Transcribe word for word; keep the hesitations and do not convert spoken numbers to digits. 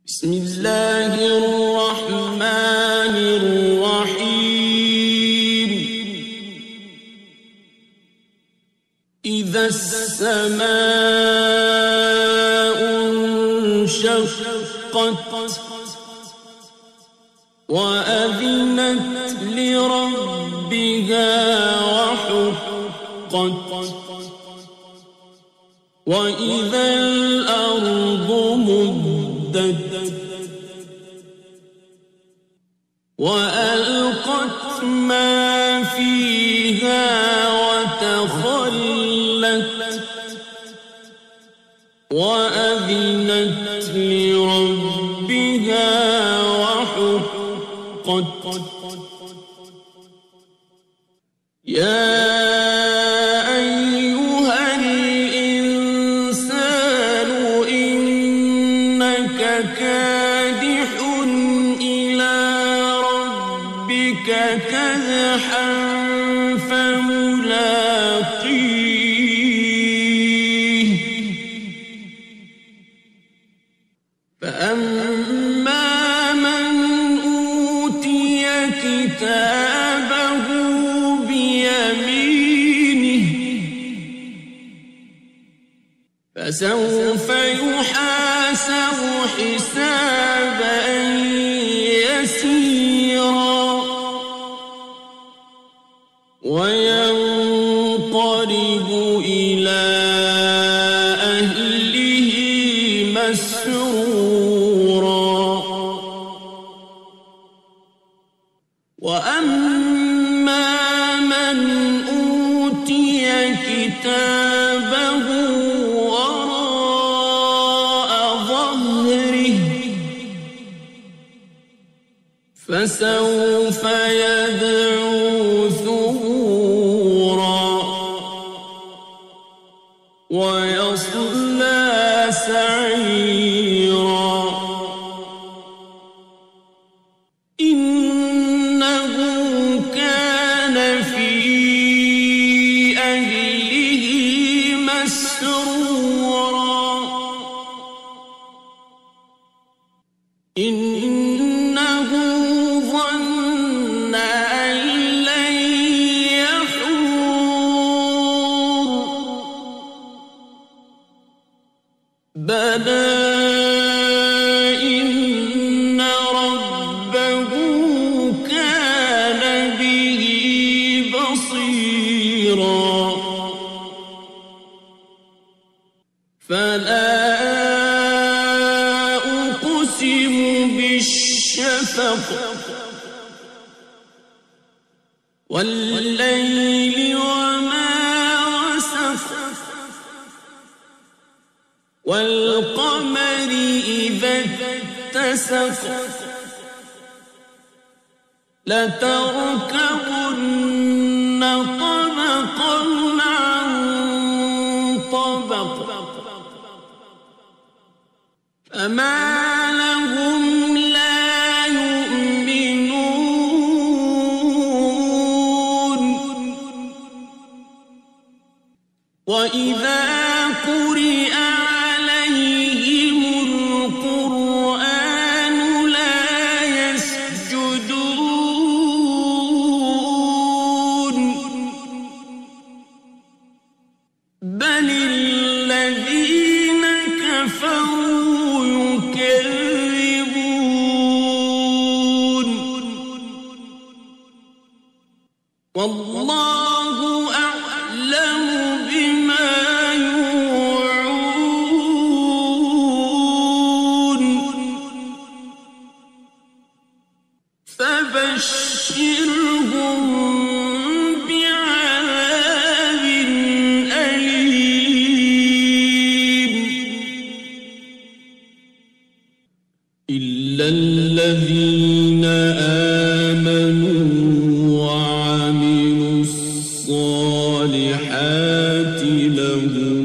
بسم الله الرحمن الرحيم. إذا السماء انشقت وأذنت لربها وحقت وإذا الأرض مدت وألقت ما فيها وتخلت وأذنت لربها وحقت. يا أيها الإنسان إنك كادح إلى ربك كدحا فملاقيه. فأما من أوتي كتابه بيمينه فسوف يحاسب حسابا يسيرا وينقلب إلى أهله مسرورا. وأما من أوتي كتابه وراء ظهره فسوف يدعو ثبورا ويصلى سعيرا. إنه كان في أهله مسرورا. إنه ظن أن لن يحور. بلى إن ربه كان به بصيرا. فلا أقسم بالشفق والليل وما وسق والقمر إذا اتسق لتركبن طبقا عن طبق فما لهم لا يؤمنون. وإذا قرئ عليهم القرآن لا يسجدون بل الذين كفروا يكذبون. والله أعلم بما يوعون. فبشرهم بعذاب أليم إلا الذين آمنوا وعملوا الصالحات لهم